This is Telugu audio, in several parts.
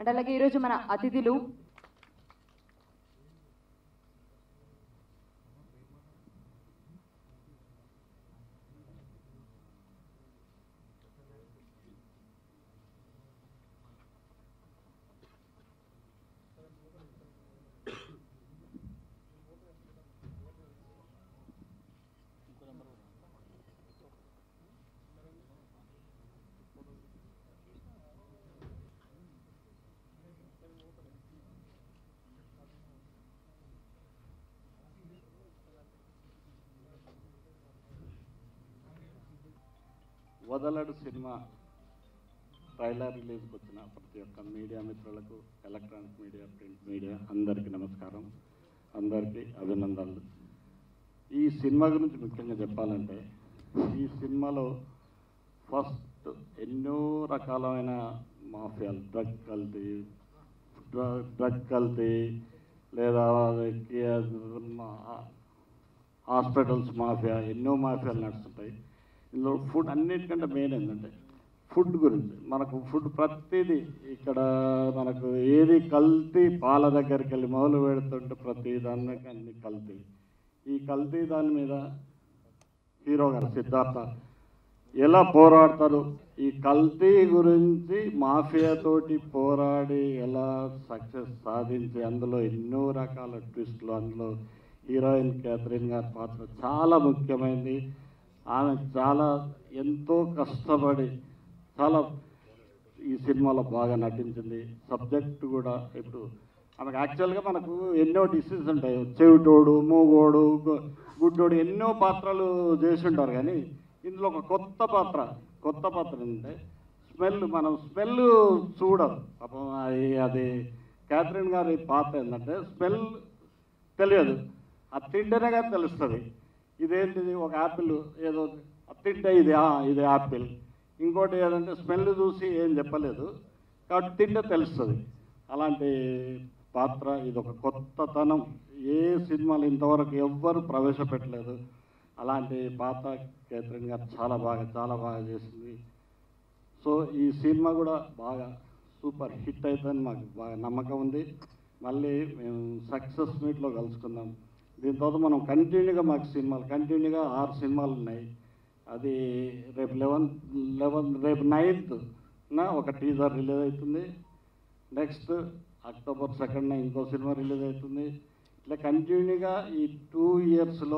అండ్ అలాగే ఈరోజు మన అతిథులు వదలడు సినిమా ట్రైలర్ రిలీజ్కి వచ్చిన ప్రతి ఒక్క మీడియా మిత్రులకు, ఎలక్ట్రానిక్ మీడియా, ప్రింట్ మీడియా అందరికీ నమస్కారం, అందరికీ అభినందనలు. ఈ సినిమా గురించి ముఖ్యంగా చెప్పాలంటే, ఈ సినిమాలో ఫస్ట్ ఎన్నో రకాలైన మాఫియాలు, డ్రగ్ కల్తీ లేదా హాస్పిటల్స్ మాఫియా, ఎన్నో మాఫియాలు నడుస్తుంటాయి. ఇందులో ఫుడ్ అన్నిటికంటే మెయిన్ ఏంటంటే ఫుడ్ గురించి. మనకు ఫుడ్ ప్రతిదీ ఇక్కడ మనకు ఏది కల్తీ, పాల దగ్గరికి వెళ్ళి మొదలు పెడుతుంటే ప్రతి దానికి అన్ని కల్తీ. ఈ కల్తీ దాని మీద హీరో గారు సిద్ధార్థ ఎలా పోరాడతారు, ఈ కల్తీ గురించి మాఫియాతోటి పోరాడి ఎలా సక్సెస్ సాధించి, అందులో ఎన్నో రకాల ట్విస్టులు, అందులో హీరోయిన్ క్యాథరిన్ గారి పాత్ర చాలా ముఖ్యమైనది. ఆమె చాలా ఎంతో కష్టపడి చాలా ఈ సినిమాలో బాగా నటించింది. సబ్జెక్టు కూడా ఇప్పుడు ఆమెకు యాక్చువల్గా మనకు ఎన్నో డిసీజ్ ఉంటాయి, చెవిటోడు, మూగోడు, గుడ్డోడు, ఎన్నో పాత్రలు చేసి ఉంటారు. కానీ ఇందులో ఒక కొత్త పాత్ర ఏంటంటే మనం స్మెల్ చూడరు. పాపం అది క్యాథరిన్ గారి పాత్ర ఏంటంటే స్మెల్ తెలియదు, అది తింటేనే కానీ తెలుస్తుంది. ఇదేంటిది, ఒక యాపిల్ ఏదో తింటే ఇది యాపిల్, ఇంకోటి ఏదంటే స్మెల్ చూసి ఏం చెప్పలేదు కాబట్టి తింటే తెలుస్తుంది. అలాంటి పాత్ర, ఇది ఒక కొత్తతనం, ఏ సినిమాలు ఇంతవరకు ఎవ్వరు ప్రవేశపెట్టలేదు. అలాంటి పాత్ర క్యాథరిన్ గారు చాలా బాగా చేసింది. సో ఈ సినిమా కూడా బాగా సూపర్ హిట్ అవుతుందని మాకు బాగా నమ్మకం ఉంది. మళ్ళీ మేము సక్సెస్ మీట్లో కలుసుకుందాం. దీని తర్వాత మనం కంటిన్యూగా మాకు సినిమాలు 6 సినిమాలు ఉన్నాయి. అది రేపు 9th ఒక టీజర్ రిలీజ్ అవుతుంది. నెక్స్ట్ అక్టోబర్ 2nd ఇంకో సినిమా రిలీజ్ అవుతుంది. ఇట్లా కంటిన్యూగా ఈ 2 yearsలో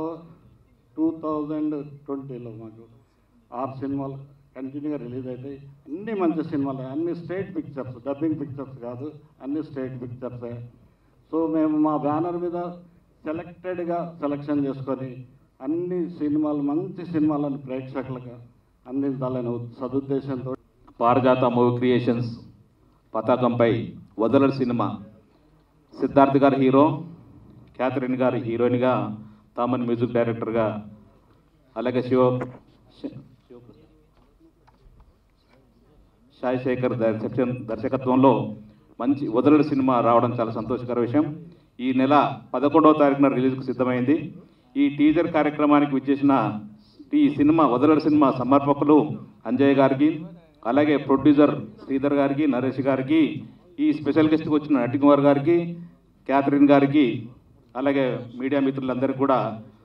2020లో మాకు 6 సినిమాలు కంటిన్యూగా రిలీజ్ అవుతాయి. అన్ని మంచి సినిమాలు, అన్ని స్టేట్ పిక్చర్స్, డబ్బింగ్ పిక్చర్స్ కాదు, అన్ని స్టేట్ పిక్చర్సే. సో మేము మా బ్యానర్ మీద సెలెక్షన్ చేసుకొని అన్ని సినిమాలు, మంచి సినిమాలను ప్రేక్షకులకు అందించాలని సదుద్దేశంతో పారిజాత మూవీ క్రియేషన్స్ పతాకంపై వదలడు సినిమా, సిద్ధార్థ్ గారు హీరో, క్యాథరిన్ గారు హీరోయిన్గా, తామన్ మ్యూజిక్ డైరెక్టర్గా, అలాగే సాయి శేఖర్ దర్శకత్వంలో మంచి వదలడు సినిమా రావడం చాలా సంతోషకర విషయం. ఈ నెల 11వ తారీఖున రిలీజ్కు సిద్ధమైంది. ఈ టీజర్ కార్యక్రమానికి విచ్చేసిన ఈ సినిమా వదలడు సినిమా సమర్పకులు అంజయ్ గారికి, అలాగే ప్రొడ్యూసర్ శ్రీధర్ గారికి, నరేష్ గారికి, ఈ స్పెషల్ గెస్ట్కి వచ్చిన నటికుమార్ గారికి, క్యాథరిన్ గారికి, అలాగే మీడియా మిత్రులందరికీ కూడా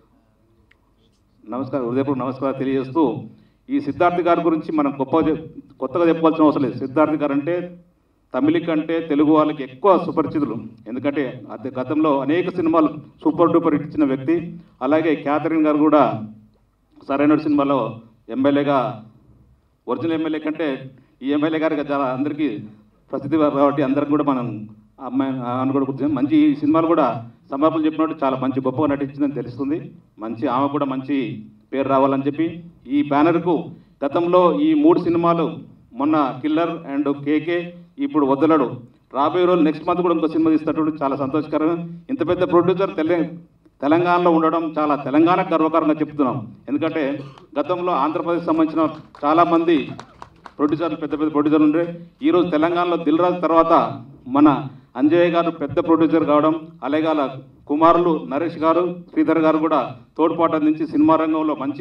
హృదయపూర్వక నమస్కారం తెలియజేస్తూ, ఈ సిద్ధార్థ్ గారి గురించి మనం కొత్తగా చెప్పుకోవాల్సిన అవసరం లేదు. సిద్ధార్థ్ గారు అంటే తమిళ కంటే తెలుగు వాళ్ళకి ఎక్కువ సుపరిచితులు. ఎందుకంటే గతంలో అనేక సినిమాలు సూపర్ డూపర్ ఇచ్చిన వ్యక్తి. అలాగే క్యాథరిన్ గారు కూడా సరైన సినిమాలో ఎమ్మెల్యేగా, ఒరిజినల్ ఎమ్మెల్యే కంటే ఈ ఎమ్మెల్యే గారికి చాలా అందరికీ ప్రసిద్ధి కాబట్టి అందరికి కూడా మనం అమ్మాయి అని కూడా గుర్తు. మంచి ఈ సినిమాలు కూడా సమర్పణలు చెప్పినట్టు చాలా మంచి గొప్పగా నటించిందని తెలుస్తుంది. ఆమె కూడా మంచి పేరు రావాలని చెప్పి ఈ బ్యానర్కు గతంలో ఈ 3 సినిమాలు, మొన్న కిల్లర్ అండ్ కేకే, ఇప్పుడు వదలడు, రాబోయే రోజులు నెక్స్ట్ మంత్ కూడా ఇంకో సినిమా తీస్తున్నట్టు చాలా సంతోషకరం. ఇంత పెద్ద ప్రొడ్యూసర్ తెలంగాణలో ఉండడం చాలా తెలంగాణకు గర్వకారంగా చెప్తున్నాం. ఎందుకంటే గతంలో ఆంధ్రప్రదేశ్ సంబంధించిన చాలామంది ప్రొడ్యూసర్లు, పెద్ద ప్రొడ్యూసర్లు ఉండే, ఈరోజు తెలంగాణలో దిల్ రాజు తర్వాత మన అంజయ్ గారు పెద్ద ప్రొడ్యూసర్ కావడం, అలాగే వాళ్ళ కుమారులు నరేష్ గారు, శ్రీధర్ గారు కూడా తోడ్పాటు అందించి సినిమా రంగంలో మంచి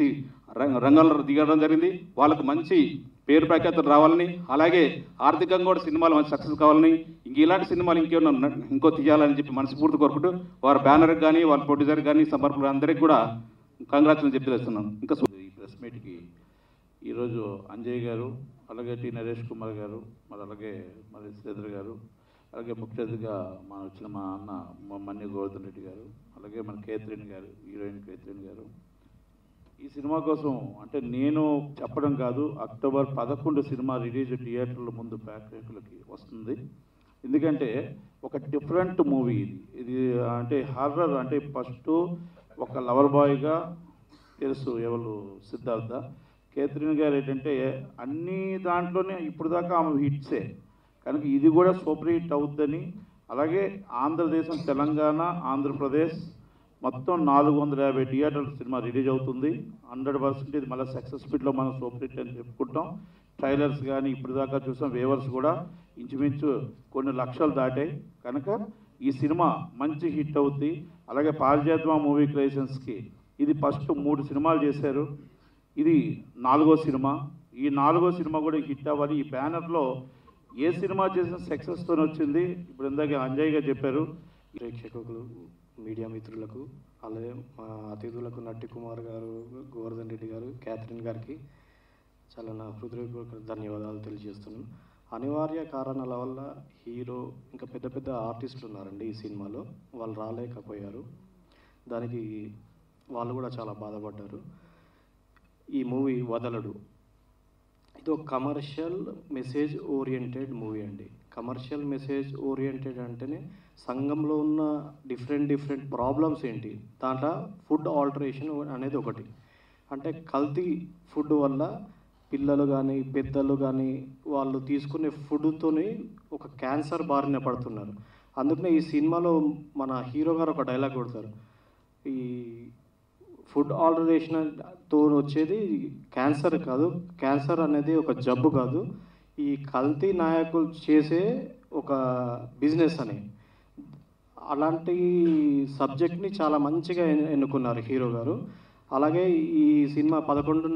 రంగంలో దిగడం జరిగింది. వాళ్ళకు మంచి పేరు ప్రఖ్యాతులు రావాలని, అలాగే ఆర్థికంగా కూడా సినిమాలు మంచి సక్సెస్ కావాలని, ఇలాంటి సినిమాలు ఇంకో తీయాలని చెప్పి మనస్ఫూర్తి కోరుకుంటూ వారి బ్యానర్కి కానీ వాళ్ళ ప్రొడ్యూసర్కి కానీ సమర్పకులు అందరికీ కూడా కంగ్రాచులేషన్ చెప్పి తెలుస్తున్నాను. ఇంకా ఈ ప్రెస్ మీట్కి ఈరోజు అంజయ్ గారు, అలాగే టి నరేష్ కుమార్ గారు, అలాగే శ్రీధర్ గారు, అలాగే ముఖ్య అతిథిగా వచ్చిన మా అన్న మన్య గోవర్ధన్ రెడ్డి గారు, అలాగే మన కేత్రిన్ గారు, హీరోయిన్ కేత్రిన్ గారు, ఈ సినిమా కోసం అంటే నేను చెప్పడం కాదు, అక్టోబర్ 11 సినిమా రిలీజ్ థియేటర్ల ముందు ప్రేక్షకులకి వస్తుంది. ఎందుకంటే ఒక డిఫరెంట్ మూవీ ఇది అంటే హారర్. అంటే ఫస్ట్ ఒక లవర్ బాయ్గా తెలుసు ఎవరు సిద్ధార్థ. కేత్రిన్ గారు ఏంటంటే అన్ని దాంట్లోనే ఇప్పుడు దాకా ఆమె హిట్సే, కనుక ఇది కూడా సూపర్ హిట్ అవుద్దని, అలాగే ఆంధ్రదేశం, తెలంగాణ, ఆంధ్రప్రదేశ్ మొత్తం 450 థియేటర్ల సినిమా రిలీజ్ అవుతుంది. 100% ఇది మళ్ళీ సక్సెస్ స్పీడ్లో మనం సూపర్ హిట్ అని చెప్పుకుంటాం. ట్రైలర్స్ కానీ ఇప్పుడు దాకా చూసాం, వేవర్స్ కూడా ఇంచుమించు కొన్ని లక్షలు దాటాయి. కనుక ఈ సినిమా మంచి హిట్ అవుద్ది. అలాగే పారిజాత్మ మూవీ క్రియేషన్స్కి ఇది ఫస్ట్ 3 సినిమాలు చేశారు, ఇది 4వ సినిమా. ఈ 4వ సినిమా కూడా హిట్ అవ్వాలి. ఈ బ్యానర్లో ఏ సినిమా చేసిన సక్సెస్తో వచ్చింది. ఇప్పుడు ఇందాక అంజయ్ గారు చెప్పారు. ప్రేక్షకులు, మీడియా మిత్రులకు, అలాగే మా అతిథులకు నట్టి కుమార్ గారు, గోవర్ధన్ రెడ్డి గారు, క్యాథరిన్ గారికి చాలా నా హృదయపూర్వక ధన్యవాదాలు తెలియజేస్తున్నాను. అనివార్య కారణాల వల్ల హీరో ఇంకా పెద్ద పెద్ద ఆర్టిస్టులు ఉన్నారండి ఈ సినిమాలో, వాళ్ళు రాలేకపోయారు. దానికి వాళ్ళు కూడా చాలా బాధపడ్డారు. ఈ మూవీ వదలడు ఇది ఒక కమర్షియల్ మెసేజ్ ఓరియంటెడ్ మూవీ అండి. కమర్షియల్ మెసేజ్ ఓరియంటెడ్ అంటేనే సంఘంలో ఉన్న డిఫరెంట్ ప్రాబ్లమ్స్ ఏంటి, దాంట్లో ఫుడ్ ఆల్టరేషన్ అనేది ఒకటి. అంటే కల్తీ ఫుడ్ వల్ల పిల్లలు కానీ పెద్దలు కానీ వాళ్ళు తీసుకునే ఫుడ్తోని ఒక క్యాన్సర్ బారిన పడుతున్నారు. అందుకనే ఈ సినిమాలో మన హీరో గారు ఒక డైలాగ్ కొడతారు, ఈ ఫుడ్ ఆల్టరేషన్తో వచ్చేది క్యాన్సర్ కాదు, క్యాన్సర్ అనేది ఒక జబ్బు కాదు, ఈ కల్తీ నాయకులు చేసే ఒక బిజినెస్ అని. అలాంటి సబ్జెక్ట్ని చాలా మంచిగా ఎన్నుకున్నారు హీరో గారు. అలాగే ఈ సినిమా 11న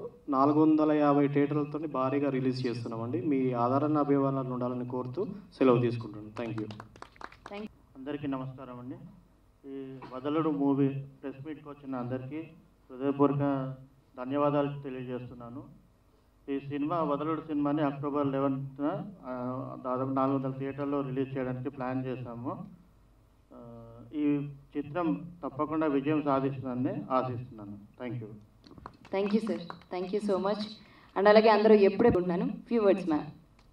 450 థియేటర్లతో భారీగా రిలీజ్ చేస్తున్నామండి. మీ ఆదరణ అభిమానాలు ఉండాలని కోరుతూ సెలవు తీసుకుంటున్నాను. Thank you. అందరికీ నమస్కారం అండి. ఈ వదలడు మూవీ ప్రెస్ మీట్కి వచ్చిన అందరికీ హృదయపూర్వక ధన్యవాదాలు తెలియజేస్తున్నాను. ఈ సినిమా వదలడు సినిమాని అక్టోబర్ 11న దాదాపు 400 థియేటర్లో రిలీజ్ చేయడానికి ప్లాన్ చేశాము. ఈ చిత్రం తప్పకుండా విజయం సాధిస్తుందని ఆశిస్తున్నాను. Thank you. Thank you sir, thank you so much. And అలాగే అందరూ ఎప్పుడే ఉంటున్నాను, few words ma'am.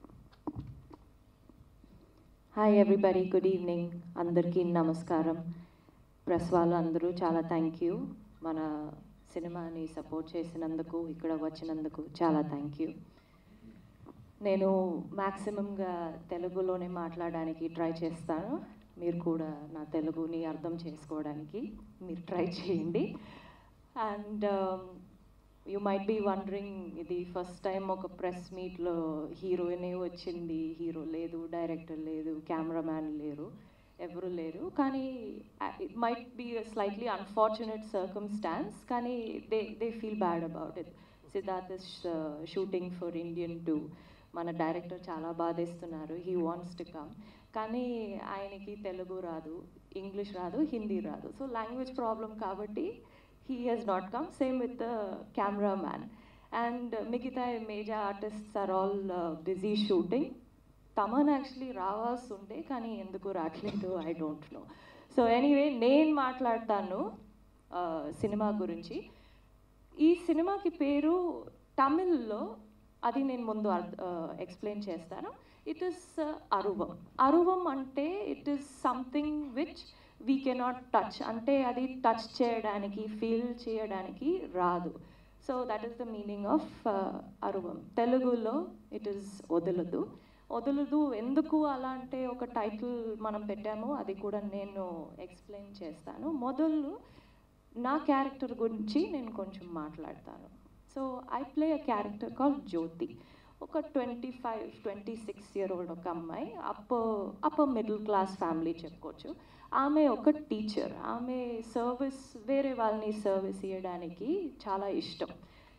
Hi everybody, good evening, అందరికీ నమస్కారం. ప్రెస్ వాళ్ళు అందరూ చాలా థ్యాంక్ యూ. మన సినిమాని సపోర్ట్ చేసినందుకు, ఇక్కడ వచ్చినందుకు చాలా థ్యాంక్ యూ. నేను మ్యాక్సిమంగా తెలుగులోనే మాట్లాడడానికి ట్రై చేస్తాను. మీరు కూడా నా తెలుగుని అర్థం చేసుకోవడానికి మీరు ట్రై చేయండి. And you might be wondering, ఇది ఫస్ట్ టైం ఒక ప్రెస్ మీట్లో హీరోయినే వచ్చింది, హీరో లేదు, డైరెక్టర్ లేదు, కెమెరామ్యాన్ లేరు, ఎవరు లేరు. కానీ it might be slightly unfortunate circumstance, కానీ they feel bad about it. Siddharth is shooting for Indian 2. మన డైరెక్టర్ చాలా బాధేస్తున్నారు, హీ వాంట్స్ టు కమ్, కానీ ఆయనకి తెలుగు రాదు, ఇంగ్లీష్ రాదు, హిందీ రాదు. సో లాంగ్వేజ్ ప్రాబ్లం కాబట్టి he has not come. Same with the cameraman. And మిగతా major artists are all busy shooting. Thaman actually రావాల్సి ఉంటే కానీ ఎందుకు రావట్లేదు, I don't know. So anyway నేను మాట్లాడతాను సినిమా గురించి. ఈ సినిమాకి పేరు తమిళ్లో, అది నేను ముందు ఎక్స్ప్లెయిన్ చేస్తాను. It is Aruvam. అరువం అంటే it is something which we cannot touch, అంటే అది టచ్ చేయడానికి, ఫీల్ చేయడానికి రాదు. So that is the meaning of Aruvam. తెలుగులో ఇట్ ఈస్ వదలదు. వదలదు ఎందుకు అలా అంటే ఒక టైటిల్ మనం పెట్టాము, అది కూడా నేను ఎక్స్ప్లెయిన్ చేస్తాను. మొదలు నా క్యారెక్టర్ గురించి నేను కొంచెం మాట్లాడతాను. So I play a character call Jyothi. ఒక 25-26 year old ఒక అమ్మాయి, అప్పర్ మిడిల్ క్లాస్ ఫ్యామిలీ చెప్పుకోవచ్చు. ఆమె ఒక టీచర్, ఆమె సర్వీస్ వేరే వాళ్ళని సర్వీస్ ఇవ్వడానికి చాలా ఇష్టం.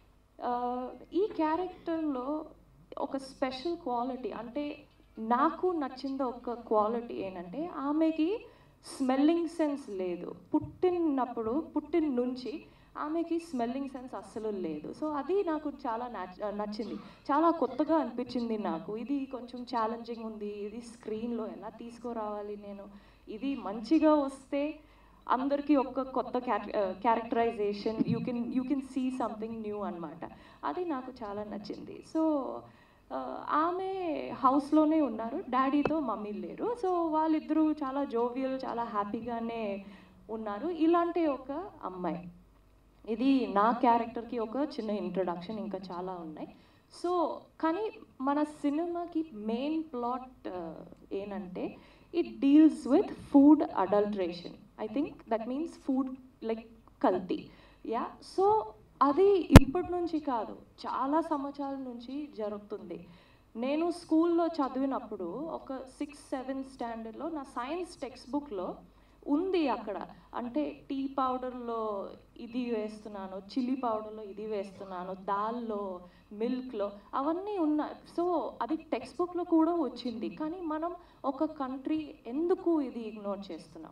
ఈ క్యారెక్టర్లో ఒక స్పెషల్ క్వాలిటీ అంటే నాకు నచ్చింది ఒక క్వాలిటీ ఏంటంటే ఆమెకి స్మెల్లింగ్ సెన్స్ లేదు. పుట్టిన నుంచి ఆమెకి స్మెల్లింగ్ సెన్స్ అస్సలు లేదు. సో అది నాకు చాలా నచ్చింది, చాలా కొత్తగా అనిపించింది నాకు. ఇది కొంచెం ఛాలెంజింగ్ ఉంది, ఇది స్క్రీన్లో ఎలా తీసుకురావాలి నేను, ఇది మంచిగా వస్తే అందరికీ ఒక కొత్త characterization, you can see something new అనమాట. అది నాకు చాలా నచ్చింది. సో ఆమె హౌస్లోనే ఉన్నారు, డాడీతో మమ్మీ లేరు. సో వాళ్ళిద్దరూ చాలా జోవియల్, చాలా హ్యాపీగానే ఉన్నారు. ఇలాంటి ఒక అమ్మాయి, ఇది నా క్యారెక్టర్కి ఒక చిన్న ఇంట్రడక్షన్, ఇంకా చాలా ఉన్నాయి. సో కానీ మన సినిమాకి మెయిన్ ప్లాట్ ఏంటంటే it deals with food adulteration. I think that means food like కల్తీ. యా, సో అది ఇప్పటి నుంచి కాదు, చాలా సంవత్సరాల నుంచి జరుగుతుంది. నేను స్కూల్లో చదివినప్పుడు ఒక 6th 7th స్టాండర్డ్లో నా సైన్స్ టెక్స్ట్ బుక్లో ఉంది అక్కడ, అంటే టీ పౌడర్లో ఇది వేస్తున్నాను, చిల్లీ పౌడర్లో ఇది వేస్తున్నాను, దాల్లో, మిల్క్లో అవన్నీ ఉన్నాయి. సో అది టెక్స్ట్ బుక్లో కూడా వచ్చింది. కానీ మనం ఒక కంట్రీ ఎందుకు ఇది ఇగ్నోర్ చేస్తున్నాం?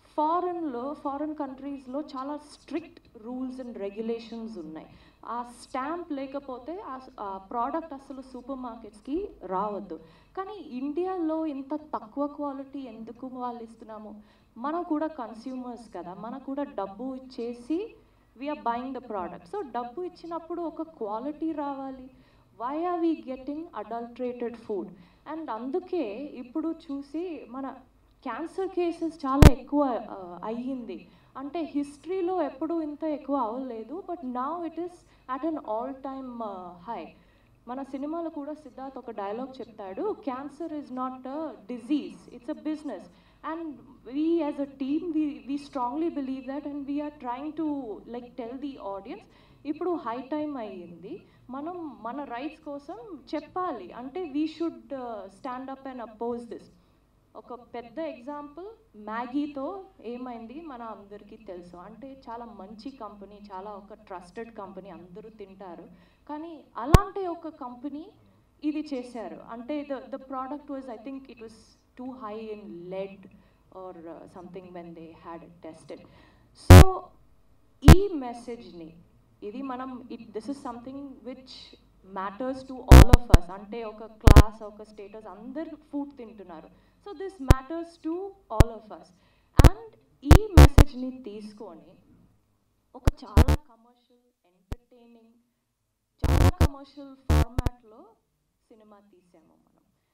ఫారెన్ కంట్రీస్లో చాలా స్ట్రిక్ట్ రూల్స్ అండ్ రెగ్యులేషన్స్ ఉన్నాయి. ఆ స్టాంప్ లేకపోతే ఆ ప్రోడక్ట్ అసలు సూపర్ మార్కెట్స్కి రావద్దు. కానీ ఇండియాలో ఇంత తక్కువ క్వాలిటీ ఎందుకు వాళ్ళు ఇస్తున్నాము? మనం కూడా కన్స్యూమర్స్ కదా, మనకు కూడా డబ్బు ఇచ్చేసి we are buying the product. So డబ్బు ఇచ్చినప్పుడు ఒక క్వాలిటీ రావాలి. Why are we getting adulterated food? And అందుకే ఇప్పుడు చూసి మన క్యాన్సర్ కేసెస్ చాలా ఎక్కువ అయ్యింది. అంటే హిస్టరీలో ఎప్పుడు ఇంత ఎక్కువ అవ్వలేదు, but now it is at an all time high. మన సినిమాలో కూడా సిద్ధార్థ్ ఒక డైలాగ్ చెప్తాడు, cancer is not a disease, it's a business. And we as a team, we strongly believe that, and we are trying to like tell the audience, ఇప్పుడు హై టైం అయ్యింది, మనం మన రైట్స్ కోసం చెప్పాలి. అంటే we should stand up and oppose this. ఒక పెద్ద ఎగ్జాంపుల్ మ్యాగీతో ఏమైంది మన అందరికీ తెలుసు. అంటే చాలా మంచి కంపెనీ, చాలా ఒక ట్రస్టెడ్ కంపెనీ, అందరూ తింటారు. కానీ అలాంటి ఒక కంపెనీ ఇది చేశారు. అంటే the product was, I think it was too high in lead or something when they had it tested. So ee message ni idi manam this is something which matters to all of us. Ante oka class, oka status, andaru food tintunaru. So this matters to all of us. And ee message ni teeskoni oka chaala commercial, entertaining, chaala commercial format lo cinema teesamu manam.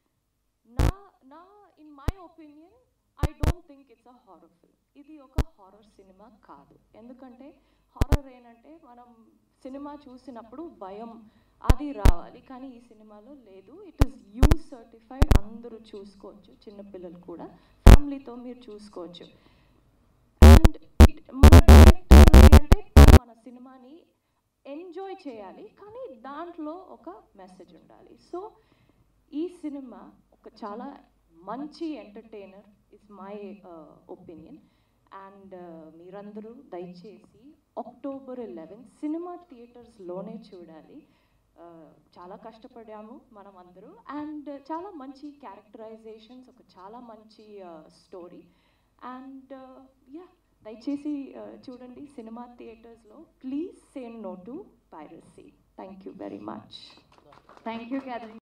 In my opinion, I don't think it's a horror film. ఇది ఒక హారర్ సినిమా కాదు. ఎందుకంటే హారర్ ఏంటంటే మనం సినిమా చూసినప్పుడు భయం అది రావాలి, కానీ ఈ సినిమాలో లేదు. ఇట్ ఈస్ యూ సర్టిఫైడ్, అందరూ చూసుకోవచ్చు, చిన్నపిల్లలు కూడా, ఫ్యామిలీతో మీరు చూసుకోవచ్చు. అండ్ మన డైరెక్టర్ ఏంటంటే మన సినిమాని ఎంజాయ్ చేయాలి, కానీ దాంట్లో ఒక మెసేజ్ ఉండాలి. సో ఈ సినిమా ఒక చాలా మంచి entertainer is my opinion. And మీరందరూ దయచేసి October 11 సినిమా థియేటర్స్లోనే చూడాలి. చాలా కష్టపడాము మనం అందరూ, అండ్ చాలా మంచి క్యారెక్టరైజేషన్స్, ఒక చాలా మంచి స్టోరీ. అండ్ యా, దయచేసి చూడండి సినిమా థియేటర్స్లో. Please say no to piracy. Thank you very much. Thank you Catherine.